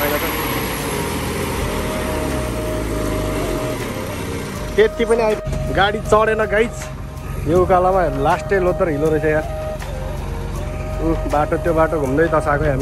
भएन त त्यति पनि आइ गाडी चढेन गाइज यो उकालोमा लास्टै लोतर हिलो रहेछ यार बाटो त्यो बाटो घुम्दै तसाएको हामी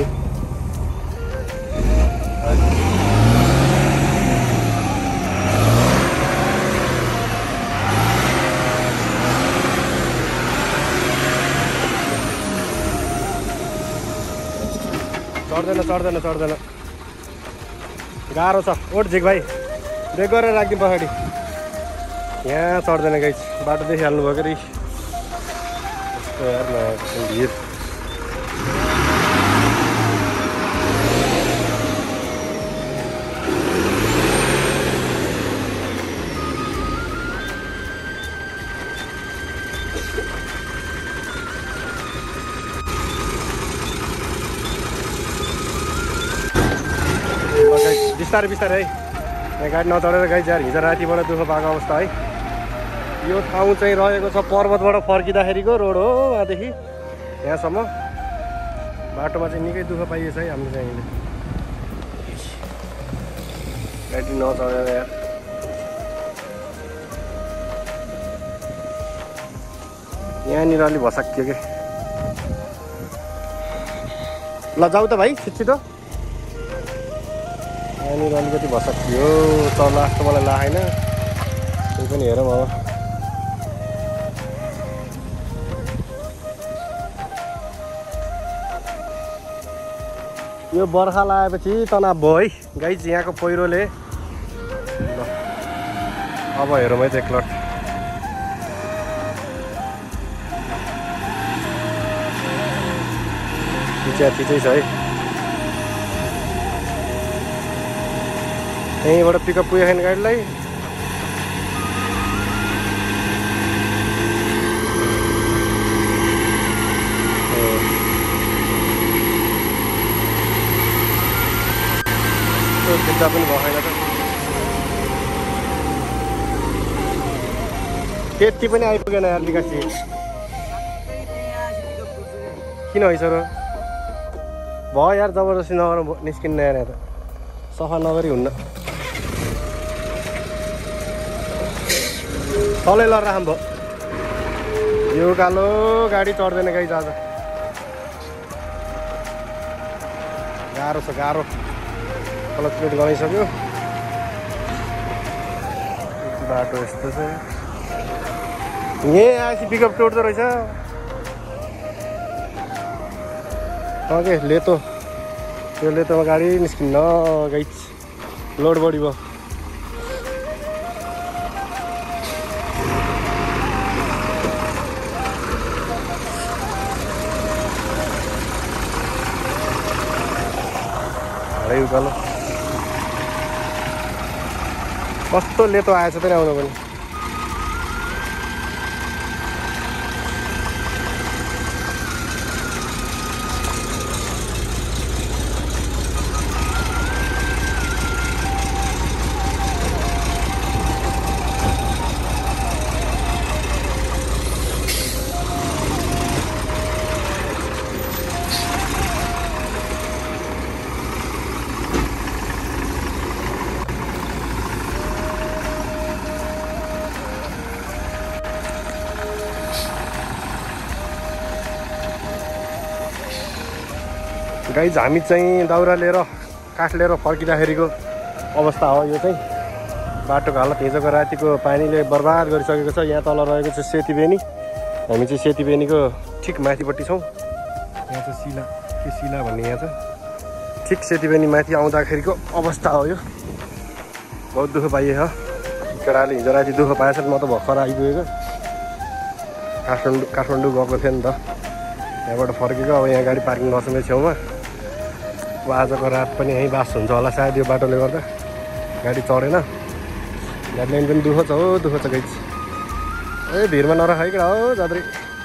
चढ्दैन गाह्रो छ ओठ झिक भाइ ब्रेक गरेर राखिदिउँ पछाडि यहाँ चढ्दैन गाइस बाटो देखिहाल्नु भयो कि यस्तो यार भिड बिस्तारै बिस्तारै है यहाँ गाडी नचढेर गाई यार हिजो रातिबाट दुःख पाएको अवस्था है यो ठाउँ चाहिँ रहेको छ पर्वतबाट फर्किँदाखेरिको रोड हो वहाँदेखि यहाँसम्म बाटोमा चाहिँ निकै दुःख पाइएछ है हाम्रो चाहिँ अहिले गाडी नचढेर यार यहाँनिर अलि भसकियो कि ल जाऊ त भाइ छिटो यहाँनिर अलिकति भसकियो चल्ला जस्तो मलाई लागेन त्यही पनि हेरौँ अब यो बर्खा लगाएपछि तनाव भयो है गाइज यहाँको पहिरोले अब हेरौँ है एकलट चिचै छ है यहीँबाट पिकअप पुगेको छैन गाडीलाई खिच्दा पनि भएन त त्यति पनि आइपुगेन यार विकासजी किन है सर भयो यार जबरजस्ती नगर निस्किन्न यार त सफा नगरी हुन्न तलै ल राम भयो यो कालो गाडी चढ्दैन गाई आज गाह्रो छ गाह्रो क्लच प्लेट गराइसक्यो बाटो यस्तो छ यहीँ आएपछि पिकअप टोड्दो रहेछ के लेतो त्यो लेतोमा गाडी निस्किन्न गाइस लोड बढी भयो उकालो कस्तो लेतो आएछ त आउनु पनि गाइज हामी चाहिँ दाउरा लिएर काठ लिएर फर्किँदाखेरिको अवस्था हो यो चाहिँ बाटोको हालत हिजोको रातिको पानीले बर्बाद गरिसकेको छ यहाँ तल रहेको छ सेतीबेनी हामी चाहिँ सेतीबेनीको ठिक माथिपट्टि छौँ यहाँ चाहिँ शिला के शिला भन्ने यहाँ छ ठिक सेतीबेनी माथि आउँदाखेरिको अवस्था हो यो बहुत दुःख पाइए हो केटाले हिजो राति दुःख पाएछ म त भर्खर आइपुगेको काठमाडौँ गएको थिएँ नि त यहाँबाट फर्केको अब यहाँ गाडी पार्किङ गर्छौँ छेउमा अब आजको रात पनि यहीँ बास हुन्छ होला सायद यो बाटोले गर्दा गाडी चढेन गाडीलाइन पनि दुःख छ हो दुःख छ गाइस ए भिरमा नराख है हो जात्रै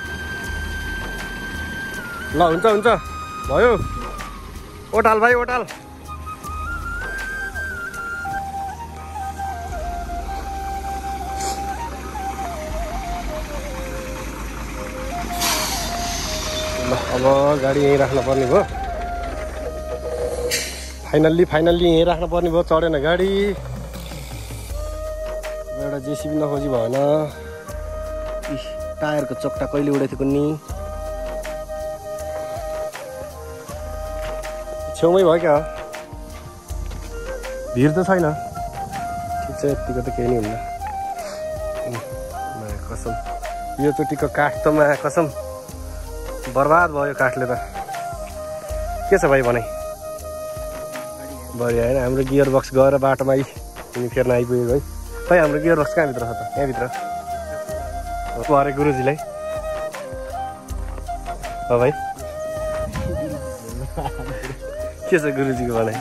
ल हुन्छ हुन्छ भयो ओटाल भाइ ओटाल अब गाडी यहीँ राख्न पर्ने भयो फाइनल्ली यहीँ राख्नु पर्ने भयो, चढेन गाडी। एउटा जेसिबी नखोजी भएन। टायरको चक्टा कहिले उडेको थियो नि। छेउमै भयो क्या, भिड त छैन। ठिक छ, यतिको त केही नि हुन्न। कसम यो चोटिको काठ त मा कसम बर्बाद भयो यो काठले त। के छ भाइ भनाइ? बढिया होइन। हाम्रो गियर बक्स गएर बाटोमा तिमी फेर्न आइपुगेको है। खै हाम्रो गियर बक्स कहाँभित्र छ त? यहाँभित्र परे गुरुजीलाई हो भाइ। के छ गुरुजीको भनाइ?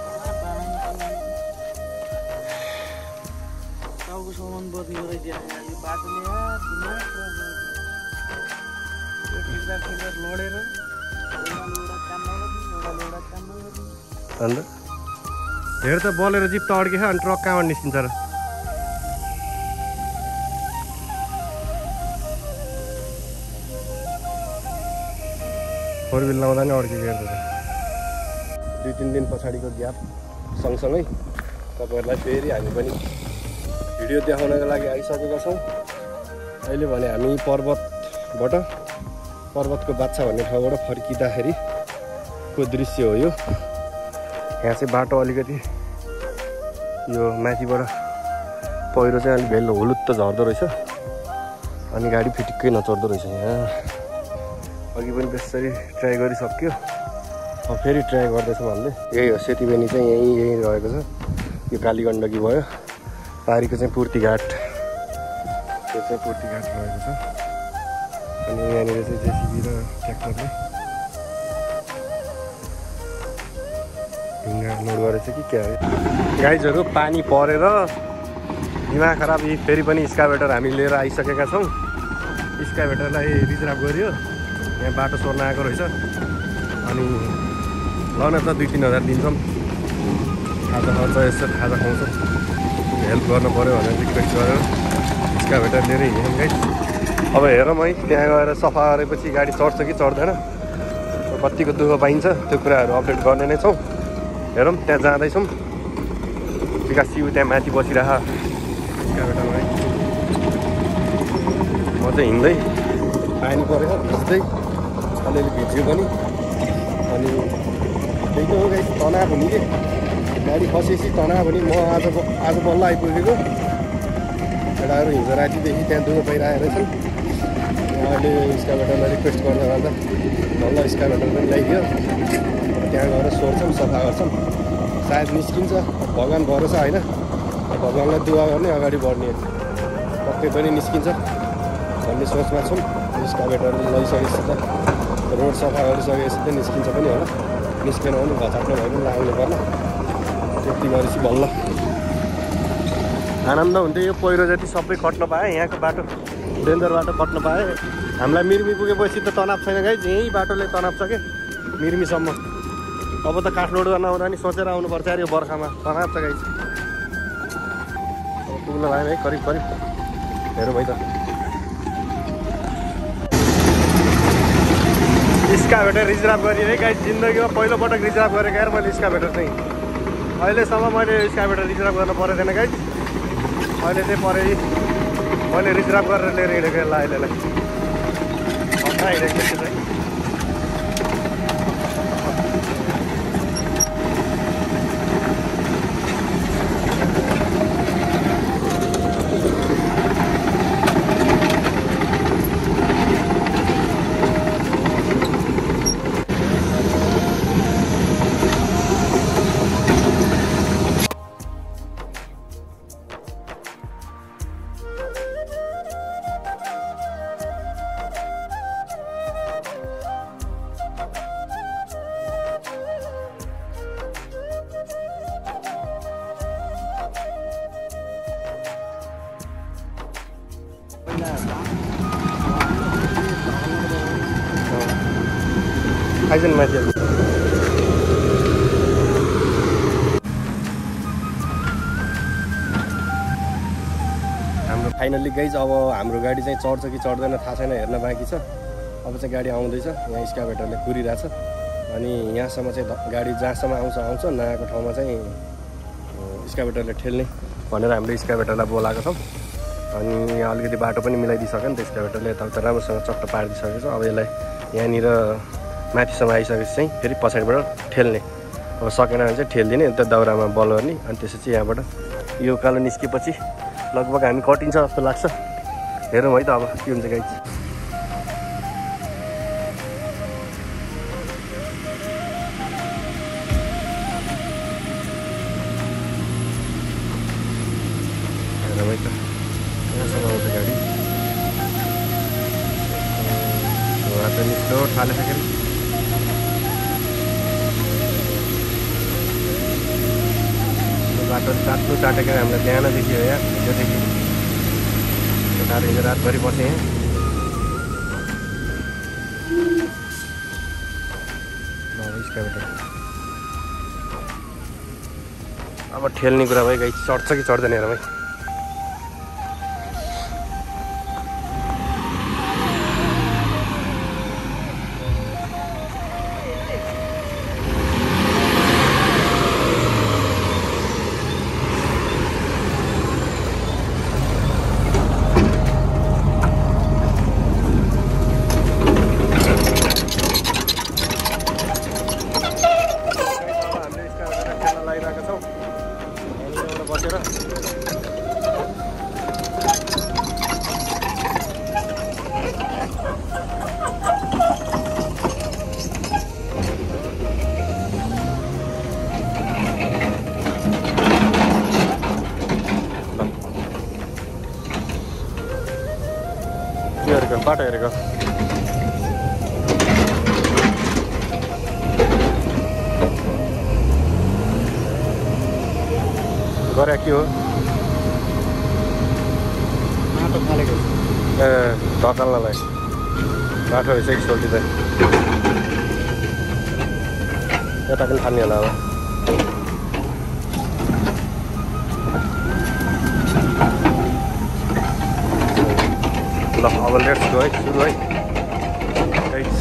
अन्त हेर त बलेर जिप त अड्केछ, अनि ट्रक कहाँबाट निस्किन्छ र? फोर व्हिल लाउँदा नि अड्केको हेर्छ। 2-3 दिन पछाडिको ग्याप सँगसँगै तपाईँहरूलाई फेरि हामी पनि भिडियो देखाउनको लागि आइसकेका छौँ। अहिले भने हामी पर्वतको बाछा भन्ने ठाउँबाट फर्किँदाखेरिको दृश्य हो यो। यहाँ चाहिँ बाटो अलिकति यो माथिबाट पहिरो चाहिँ अलिक भेल्लो हुलुत्त झर्दो रहेछ, अनि गाडी फिटिक्कै नचढ्दो रहेछ। यहाँ अघि पनि त्यसरी ट्राई गरिसक्यो, अब फेरि ट्राई गर्दैछौँ हामीले। यही हो सेतीबेनी चाहिँ यहीँ रहेको छ। यो कालीगण्डकी भयो, पारीको चाहिँ पूर्ति घाट, त्यो चाहिँ पूर्ति घाट रहेको छ। अनि यहाँनिर चाहिँ जेसिबी र ट्र्याक्टरले ढुङ्गा लोड गरेछ कि क्या हो। गाइजहरू पानी परेर दिमाग खराब, फेरि पनि स्काभेटर हामी लिएर आइसकेका छौँ। स्काभेटरलाई रिजर्भ गरियो, यहाँ बाटो सोर्न आएको रहेछ। अनि ल न त 2-3 हजार दिन्छौँ, खाजा खर्च यसो खाजा खुवाउँछौँ, हेल्प गर्नु पऱ्यो भनेर रिक्वेस्ट गरेर स्काभेटर लिएर हिँड्यौँ गाइस। अब हेरौँ है त्यहाँ गएर सफा गरेपछि गाडी चढ्छ कि चढ्दैन, कतिको दुःख पाइन्छ त्यो कुराहरू अपडेट गर्ने नै छौँ। हेरौँ त्यहाँ जाँदैछौँ। विकास सिउ त्यहाँ माथि बसिरह स्काभेटरमा। म चाहिँ हिँड्दै, पानी परेर भिज्दै, अलिअलि भिज्यो पनि। अनि त्यही त हो गाइस, तनाव हुने कि गाडी फसेपछि तनाव हुने। म आज बल्ल आइपुगेको। केटाहरू हिजो रातिदेखि त्यहाँ दुःख पाइरहेको रहेछन्। अहिले स्काभेटरलाई रिक्वेस्ट गर्दा बल्ल स्काभेटर पनि ल्याइदियो। त्यहाँ गएर सोध्छौँ, सफा गर्छौँ, सायद निस्किन्छ। भगवान् भरोसा होइन, भगवान्लाई दुआ गर्ने, अगाडि बढ्ने, पक्कै पनि निस्किन्छ भन्ने सोचमा छौँ। स्काभेटर लैसकेपछि त रोड सफा गरिसकेपछि त निस्किन्छ पनि होला। निस्केन भने घचाप्ने भए पनि लाग्नु पर्ला। त्यति गरेपछि बल्ल आनन्द हुन्थ्यो। यो पहिरो जति सबै कट्न पाएँ, यहाँको बाटो डेन्जर बाटो कट्न पाएँ। हामीलाई मिर्मी पुगेपछि त तनाव छैन गाइस, यहीँ बाटोले तनाव छ क्या मिर्मीसम्म। अब त काठलोड गर्न आउँदा नि सोचेर आउनुपर्छ अरे, यो बर्खामा तनाव छ गाइस। अब पुग्न लाग्यो है करिब हेरौँ है त। स्काभेटर रिजर्भ गरेँ है गाइस, जिन्दगीमा पहिलोपटक रिजर्भ गरेको यार मैले स्काभेटर चाहिँ। अहिलेसम्म मैले स्काभेटर रिजर्भ गर्न परेको थिएन गाइस, अहिले चाहिँ मैले रिजर्भ गरेर लिएर हिँडेको यसलाई। अहिलेलाई हप्ता हिँडेको थिएँ चाहिँ। आइजन माथि हाम्रो फाइनल्ली गाइज अब हाम्रो गाडी चाहिँ चढ्छ कि चढ्दैन थाहा छैन, हेर्न बाँकी छ। अब चाहिँ गाडी आउँदैछ, यहाँ स्काभेटरले कुरिरहेछ। अनि यहाँसम्म चाहिँ गाडी जहाँसम्म आउँछ नआएको ठाउँमा चाहिँ स्काभेटरले ठेल्ने भनेर हामीले स्काभेटरलाई बोलाएको छौँ। अनि यहाँ अलिकति बाटो पनि मिलाइदिइसक्यो नि त स्काभेटरले, यताउता राम्रोसँग चट्ट पारिदिइसकेको छ। अब यसलाई यहाँनिर माथिसम्म आइसकेपछि चाहिँ फेरि पछाडिबाट ठेल्ने, अब सकेन भने चाहिँ ठेल्दिने, अन्त दाउरामा बल गर्ने। अनि त्यसपछि यहाँबाट यो उकालो निस्केपछि लगभग हामी कटिन्छ जस्तो लाग्छ। हेरौँ है त अब के हुन्छ गाइस। हेरौँ है त यहाँसम्म आउँछ गाडी। उहाँ चाहिँ निस्क्यो थालिसक्यो। बाटो चाटेको हामीलाई बिहान देखियो यहाँ हिजोदेखि। हिजो रातभरि बसेँ यहाँ। स्काभेटर अब ठेल्ने कुरा भयो गाइस, चढ्छ कि चढ्दैन हेरौँ है। बाटो हेरेको गरे के हो बाटो फालेको ए ढकाल्नलाई बाटो रहेछ कि सोल्टी चाहिँ यता पनि फाल्ने होला अब। ल अब लेट्स गो है, सुरु है गाइस।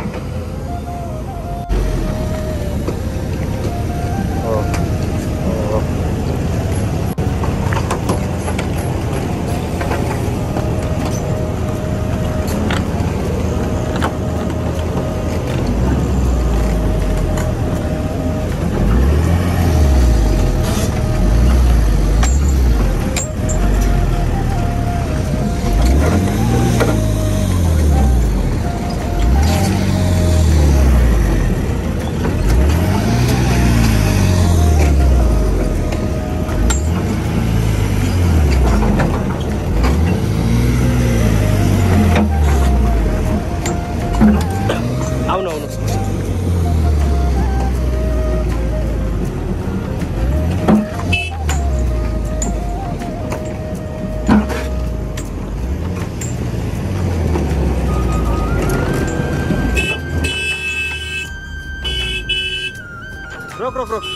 रोक रोक रोक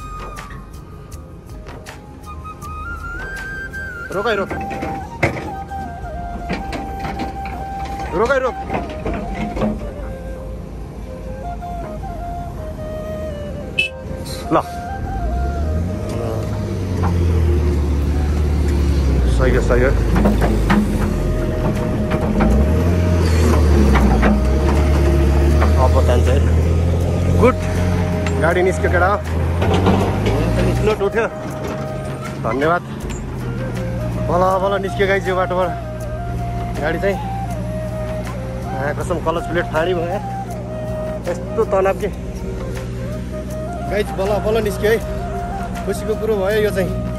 रोक है रोक रोक है रोक। ल सही हो सही हो। अब जान्छ है। गुड गाडी निस्क्यो केटा, स्लोट उठ्यो। धन्यवाद। बल बल निस्क्यो गाइस यो बाटोबाट गाडी चाहिँ। कसम क्लच प्लेट फाडी भयो यार, यस्तो तनाव के गाइस। बल बल निस्क्यो है, खुसीको कुरो भयो यो चाहिँ।